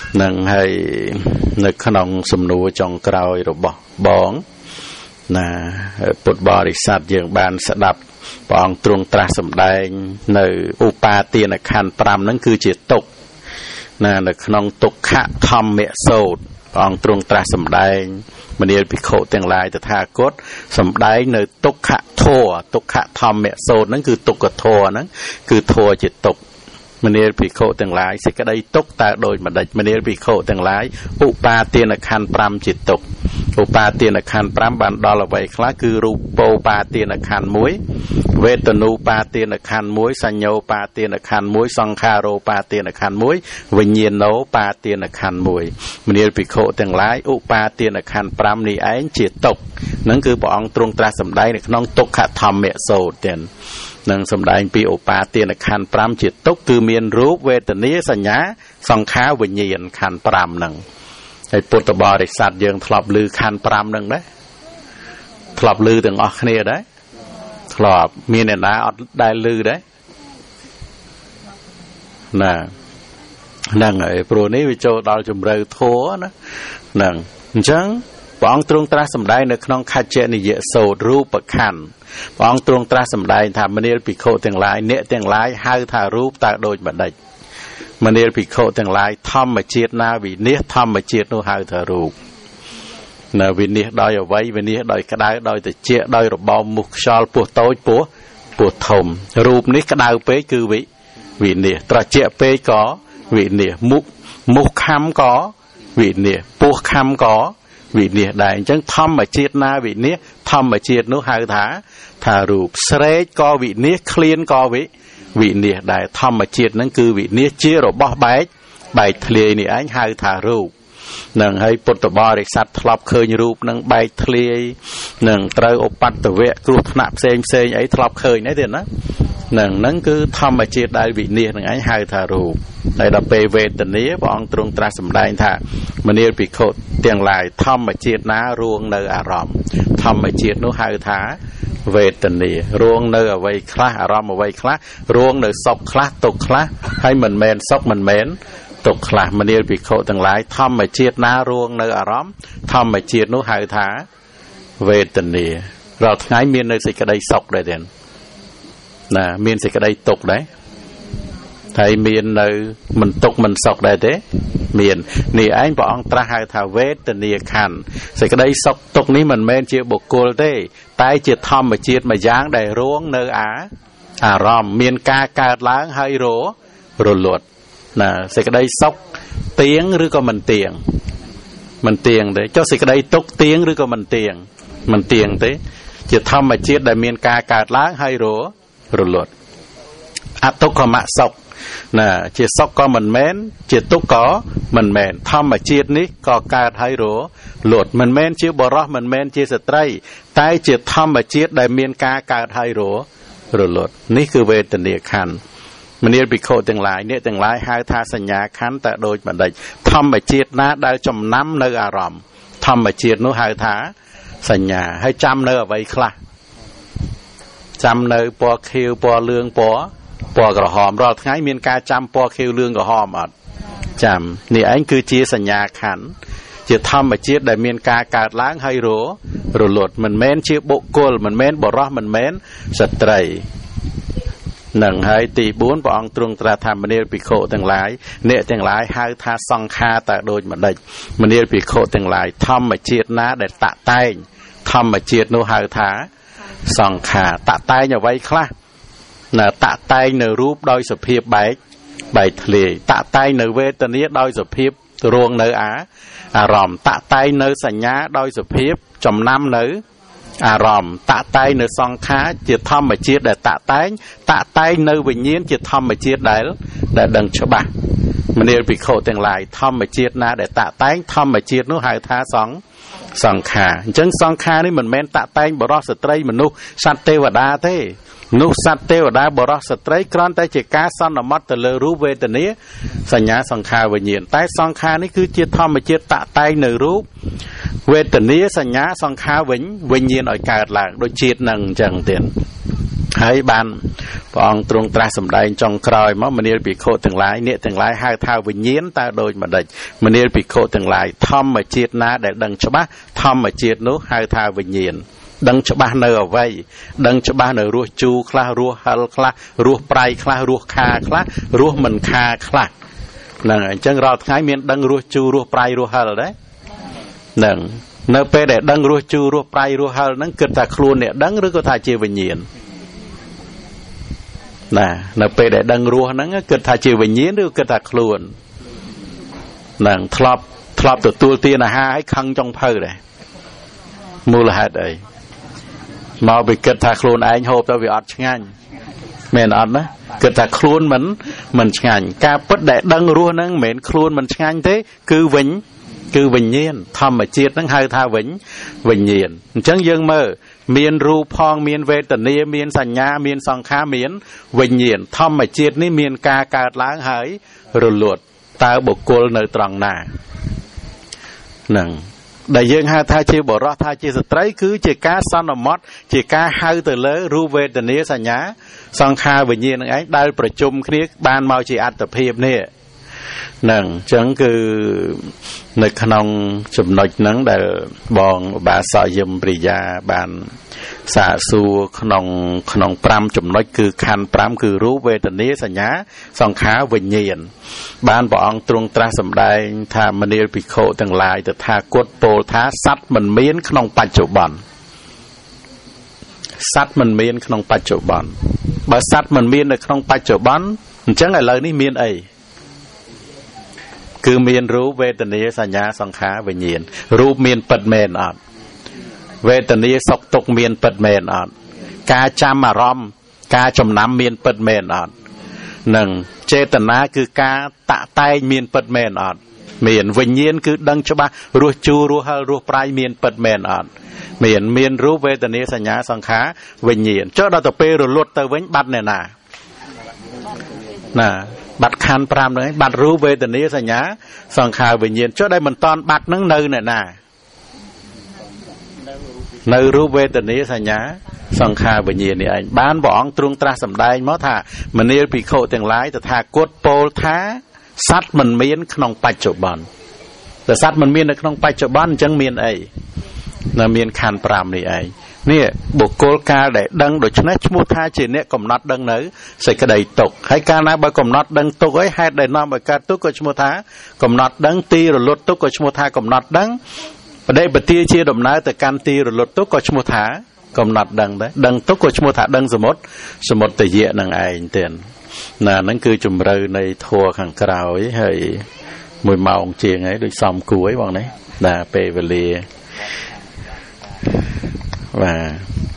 នឹងហើយនៅក្នុងសំណួរចុងក្រោយរបស់បងណាពុទ្ធបរិស័ទយើងបានស្ដាប់ព្រះអង្គទ្រង់ត្រាស់សម្ដែងនៅឧបាទានខណ្ឌ5ហ្នឹងគឺជាទុក្ខណានៅក្នុងទុក្ខធម្មសូត្រព្រះអង្គទ្រង់ត្រាស់សម្ដែងមនាលភិក្ខុទាំងឡាយតថាគតសម្ដែងនៅទុក្ខធម៌ទុក្ខធម្មសូត្រហ្នឹងគឺទុក្ខធម៌ហ្នឹងគឺធម៌ជាទុក្ខមនាលភិក្ខុទាំងឡាយសេចក្តីទុក្ខតើដូចម្ដេចមនាលភិក្ខុទាំងឡាយឧបាទានខណ្ឌ5ជាទុក្ខឧបាទានខណ្ឌ5បានដល់អ្វីខ្លះគឺរូបោបាទានខណ្ឌ1វេទនូបាទានខណ្ឌ1សញ្ញោបាទានខណ្ឌ1សង្ខារោបាទានខណ្ឌ1វិញ្ញាណោបាទានខណ្ឌ1មនាលភិក្ខុទាំងឡាយឧបាទានខណ្ឌ5នេះឯងជាទុក្ខហ្នឹងគឺព្រះអង្គទ្រង់ត្រាស់សម្ដែងនៅក្នុងទុក្ខធម្មសូត្រទៀតនឹងសម្ដែងពីឧបាទានខណ្ឌ5ជាទុក្ខគឺមានរូបវេទនាសញ្ញាសង្ខារវិញ្ញាណខណ្ឌ5ហ្នឹងហើយពុទ្ធបរិស័ទយើងធ្លាប់ឮខណ្ឌ5ហ្នឹងដែរធ្លាប់ឮទាំងអស់គ្នាដែរធ្លាប់មានអ្នកណាអត់ដែលឮដែរណាហ្នឹងហើយព្រោះនេះវាចូលដល់ជំរឿធัวណាហ្នឹងអញ្ចឹងព្រះអង្គទ្រង់ត្រាស់សម្ដែងនៅក្នុងខច្ចនិយសូត្ររូបខណ្ឌព្រះអង្គទ្រង់ត្រាស់សម្ដែងថាមនាលភិក្ខុទាំងឡាយអ្នកទាំងឡាយហៅថារូបតើដូចម្ដេចមនាលភិក្ខុទាំងឡាយធម្មជាតិណាវិនិច្ឆ័យធម្មជាតិនោះហៅថារូបនៅវិនិច្ឆ័យដោយអវ័យវិនិច្ឆ័យដោយក្តៅដោយត្រជាក់ដោយរបបមុខខ្យល់ពោះតូចពោះធំរូបនេះក្តៅពេកគឺវិនិច្ឆ័យត្រជាក់ពេកក៏វិនិច្ឆ័យមុខខំក៏វិនិច្ឆ័យពោះខំក៏វិនិច្ឆ័យដែរអញ្ចឹងធម្មជាតិណាវិនិច្ឆ័យធម្មជាតិនោះហៅថារូបស្រេកក៏វិនិច្ឆ័យឃ្លានក៏វិនិច្ឆ័យដែរធម្មជាតិហ្នឹងគឺវិនិច្ឆ័យជារបស់បែកធ្លាយនេះឯងហៅថារូបនឹងហើយពុទ្ធបរិស័ទធ្លាប់ឃើញរូបនឹងបែកធ្លាយនឹងត្រូវឧបត្តវៈគ្រោះថ្នាក់ផ្សេងអីធ្លាប់ឃើញដែរទេណានឹងគឺធម្មជាតិដែលវិនិច្ឆ័យនឹងឯងហៅថារូបហើយដល់ពេលវេទនាព្រះអង្គទ្រង់ត្រាស់សម្ដែងថាមនាលភិក្ខុទាំងឡាយធម្មជាតិណារួងនៅអារម្មណ៍ធម្មជាតិនោះហៅថាវេទនារួងនៅអ្វីខ្លះអារម្មណ៍អ្វីខ្លះរួងនៅសុខខ្លះទុក្ខខ្លះហើយមិនមែនសុខមិនមែនទុក្ខខ្លះមនាលភិក្ខុទាំងឡាយធម្មជាតិណារួងនៅអារម្មណ៍ធម្មជាតិនោះហៅថាវេទនារាល់ថ្ងៃមាននៅសេចក្តីសុខដែរទេណាមានសេចក្តីទុក្ខដែរហើយមាននៅមិនទុក្ខមិនសុខដែរទេមាននេះឯងព្រះអង្គត្រាស់ហៅថាវេទនាខណ្ឌសេចក្តីសុខទុក្ខនេះមិនមែនជាបុគ្គលទេតែជាធម្មជាតិមួយយ៉ាងដែលរងនៅអារម្មណ៍មានការកើតឡើងហើយរលត់ណាសេចក្តីសុខទៀងឬក៏មិនទៀងទេចុះសេចក្តីទុក្ខទៀងឬក៏មិនទៀងទេជាធម្មជាតិដែលមានការកើតឡើងហើយរលត់អទុក្ខមសុខណាជាសុខក៏មិនមែនជាទុក្ខក៏មិនមែនធម្មជាតិនេះក៏កើតហើយរលត់មិនមែនជាបរោះមិនមែនជាស្ត្រីតែជាធម្មជាតិដែលមានការកើតហើយរលត់នេះគឺវេទនាខណ្ឌមនាលភិក្ខុទាំងឡាយអ្នកទាំងឡាយហៅថាសញ្ញាខណ្ឌតែដូចម្ដេចធម្មជាតិណាដែលចំណាំនៅអារម្មណ៍ធម្មជាតិនោះហៅថាសញ្ញាហើយចាំនៅអ្វីខ្លះចាំនៅពណ៌ខៀវពណ៌លឿងពណ៌ក្រហមរាល់ថ្ងៃមានការចាំពណ៌ខៀវលឿងក្រហមអត់ចាំនេះឯងគឺជាសញ្ញាខណ្ឌជាធម្មជាតិដែលមានការកើតឡើងហើយរលត់មិនមែនជាបុគ្គលមិនមែនបរោះមិនមែនស្ត្រីនឹងហើយទី4ព្រះអង្គទ្រង់ត្រាស់ថាមនាលភិក្ខុទាំងឡាយអ្នកទាំងឡាយហៅថាសង្ខារតើដូចម្ដេចមនាលភិក្ខុទាំងឡាយធម្មជាតិណាដែលតាក់តែងធម្មជាតិនោះហៅថាសង្ខារតាក់តែងអ្វីខ្លះណាតាក់តែងនៅរូបដោយសភាពបែកធ្លាយតាក់តែងនៅវេទនាដោយសភាពរងនៅអារម្មណ៍តាក់តែងនៅសញ្ញាដោយសភាពចំណាំនៅអារម្មណ៍តាក់តែងនៅសង្ខារជាធម្មជាតិដែលតាក់តែងនៅវិញ្ញាណជាធម្មជាតិដែលដឹងច្បាស់មនាលភិក្ខុទាំងឡាយធម្មជាតិណាដែលតាក់តែងធម្មជាតិនោះហៅថាសង្ខារអញ្ចឹងសង្ខារនេះមិនមែនតាក់តែងបរិសុទ្ធស្ត្រីមនុស្សសត្វទេវតាទេមនុស្សសត្វទេវតាបរិសុទ្ធស្ត្រីគ្រាន់តែជាការសន្មតទៅលើរូបវេទនាសញ្ញាសង្ខារវិញ្ញាណតែសង្ខារនេះគឺជាធម្មជាតិតាក់តែងនៅរូបវេទនាសញ្ញាសង្ខារវិញ្ញាណឲ្យកើតឡើងដូចជាតិនឹងអញ្ចឹងទៀតហហើយបានព្រះអង្គទ្រង់ត្រាស់សម្ដែងចុងក្រោយមកមនាលភិក្ខុទាំងឡាយអ្នកទាំងឡាយហៅថាវិញ្ញាណតើដូចម្ដេចមនាលភិក្ខុទាំងឡាយធម្មជាតិណាដែលដឹងច្បាស់ធម្មជាតិនោះហៅថាវិញ្ញាណដឹងច្បាស់នៅអ្វីដឹងច្បាស់នៅរសជូរខ្លះរសហិលខ្លះរសប្រៃខ្លះរសខាខ្លះរសមិនខាខ្លះហ្នឹងអញ្ចឹងរាល់ថ្ងៃមានដឹងរសជូររសប្រៃរសហិលដែរហ្នឹងនៅពេលដែលដឹងរសជូររសប្រៃរសហិលហ្នឹងគិតថាខ្លួនអ្នកដឹងឬក៏ថាជាវិញ្ញាណណានៅពេលដែលដឹងរសហ្នឹងគិតថាជាវិញ្ញាណឬគិតថាខ្លួនហ្នឹងធ្លាប់ទទួលទានអាហារឲ្យខឹងចុងភៅដែរមូលហេតុអីមកពីគិតថាខ្លួនឯងហូបទៅវាអត់ឆ្ងាញ់មែនអត់ណាគិតថាខ្លួនមិនឆ្ងាញ់ការពិតដែលដឹងរសហ្នឹងមិនមែនខ្លួនមិនឆ្ងាញ់ទេគឺវិញ្ញាណធម្មជាតិហ្នឹងហៅថាវិញ្ញាណអញ្ចឹងយើងមើលមានរូបផងមានវេទនាមានសញ្ញាមានសង្ខារមានវិញ្ញាណធម្មជាតិនេះមានការកើតឡើងហើយរលត់តើបុគ្គលនៅត្រង់ណាហ្នឹងដែលយើងហៅថាជាបរិសុទ្ធថាជាស្ត្រីគឺជាការសន្មត់ជាការហៅទៅលើរូបវេទនាសញ្ញាសង្ខារវិញ្ញាណនឹងឯងដែលប្រជុំគ្នាបានមកជាអត្តភាពនេះហ្នឹងអញ្ចឹងគឺនៅក្នុងចំណុចហ្នឹងដែលបងបាសយមព្រិយាបានសាកសួរក្នុង5ចំណុចគឺខណ្ឌ5គឺរូបវេទនាសញ្ញាសង្ខារវិញ្ញាណបានព្រះអង្គទ្រង់ត្រាស់សម្ដែងថាមនាលភិក្ខុទាំងឡាយតថាគតពោលថាសត្វមិនមានក្នុងបច្ចុប្បន្នសត្វមិនមានក្នុងបច្ចុប្បន្នបើសត្វមិនមាននៅក្នុងបច្ចុប្បន្នអញ្ចឹងឥឡូវនេះមានអីគឺមានរូបវេទនាសញ្ញាសង្ខារវិញ្ញាណរូបមានពិតមែនអត់វេទនាសុខទុក្ខមានពិតមែនអត់ការចាំអារម្មណ៍ការចំណាំមានពិតមែនអត់នឹងចេតនាគឺការតាក់តែងមានពិតមែនអត់មានវិញ្ញាណគឺដឹងច្បាស់រសជូររសហិលរសប្រៃមានពិតមែនអត់មានរូបវេទនាសញ្ញាសង្ខារវិញ្ញាណចុះដល់ទៅពេលរលត់ទៅវិញបាត់អ្នកណាបាត់ខណ្ឌ5ហ្នឹងឯងបាត់រូបវេទនាសញ្ញាសង្ខារវិញ្ញាណចុះដែលមិនតាន់បាត់ហ្នឹងនៅអ្នកណានៅរូបវេទនាសញ្ញាសង្ខារវិញ្ញាណនេះឯងបានព្រះអង្គទ្រង់ត្រាស់សម្ដែងមកថាមនាលភិក្ខុទាំងឡាយតថាគតពោលថាសត្វមិនមានក្នុងបច្ចុប្បន្នតែសត្វមិនមាននៅក្នុងបច្ចុប្បន្នអញ្ចឹងមានអីនៅមានខណ្ឌ5នេះឯងនេះបុគ្គលកាលដែលដឹងដូច្នេះឈ្មោះថាជាអ្នកកំណត់ដឹងនៅសេចក្តីទុក្ខហើយកាលណាបើកំណត់ដឹងទុក្ខហើយហេតុដែលនាំឲ្យកើតទុក្ខក៏ឈ្មោះថាកំណត់ដឹងទីរលត់ទុក្ខក៏ឈ្មោះថាកំណត់ដឹងបដិបទាជាដំណើរទៅកាន់ទីរលត់ទុក្ខក៏ឈ្មោះថាកំណត់ដឹងដែរដឹងទុក្ខក៏ឈ្មោះថាដឹងសមុទយៈនឹងឯងទៀតណាហ្នឹងគឺជំរឿនៃធัวខាងក្រោយហើយ1ម៉ោងជាងហើយដូចសំគួរហ្នឹងបងណាបាទពេលវេលាបាទ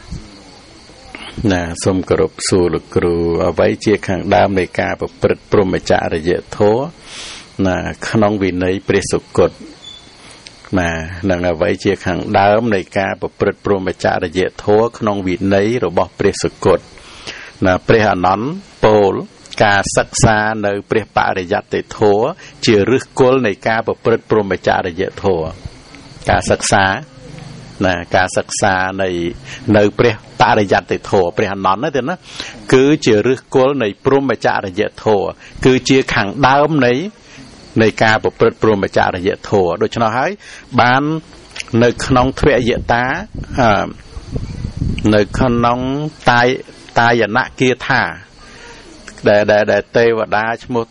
ណាសូមគោរពសួរលោកគ្រូអ្វីជាខាងដើមនៃការប្រព្រឹត្តព្រហ្មចរិយធម៌ណាក្នុងវិន័យព្រះសុគតណានឹងអ្វីជាខាងដើមនៃការប្រព្រឹត្តព្រហ្មចរិយធម៌ក្នុងវិន័យរបស់ព្រះសុគតណាព្រះអនន្តពោលការសិក្សានៅព្រះបរិយត្តិធម៌ជាឫសគល់នៃការប្រព្រឹត្តព្រហ្មចរិយធម៌ការសិក្សាណាការសិក្សានៅព្រះបរិយត្តិធម៌ព្រះអនន្តហ្នឹងទេណាគឺជាឫសគល់នៃព្រហ្មចរិយធម៌គឺជាខាងដើមនៃការប្រព្រឹត្តព្រហ្មចរិយធម៌ដូច្នោះហើយបាននៅក្នុងទ្វយតានៅក្នុងតាយនគាថាដែលទេវតាឈ្មោះ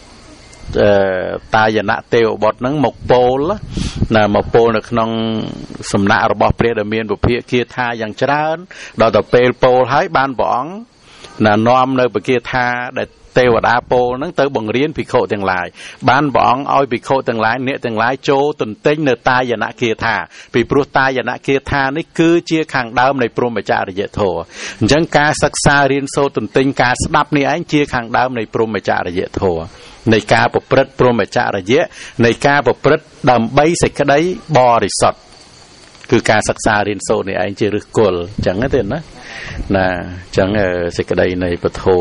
តាយនទេវបុត្រហ្នឹងមកពោលណាមកពោលនៅក្នុងសំណាក់របស់ព្រះដែលមានពុភគាថាយ៉ាងច្រើនដល់ទៅពេលពោលហើយបានព្រះអង្គណានាំនៅពុភគាថាដែលទេវតាពោលហ្នឹងទៅបង្រៀនភិក្ខុទាំងឡាយបានព្រះអង្គឲ្យភិក្ខុទាំងឡាយអ្នកទាំងឡាយចូលទន្ទិញនៅតាយនគាថាពីព្រោះតាយនគាថានេះគឺជាខាងដើមនៃព្រហ្មចរិយធម៌អញ្ចឹងការសិក្សារៀនសូត្រទន្ទិញការស្ដាប់នេះឯងជាខាងដើមនៃព្រហ្មចរិយធម៌នៃការប្រព្រឹត្តព្រហ្មចរិយនៃការប្រព្រឹត្តដើម្បីសេចក្តីបរិសុទ្ធគឺការសិក្សារៀនសូត្រនេះឯងជាឫសគល់អញ្ចឹងទេណាអញ្ចឹងសេចក្តីនៃពធ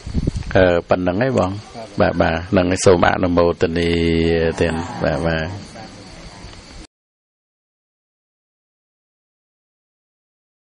ប៉ុណ្្នឹងឯងបងបាទនឹងសូមអនុមោទនាទៀតបាទ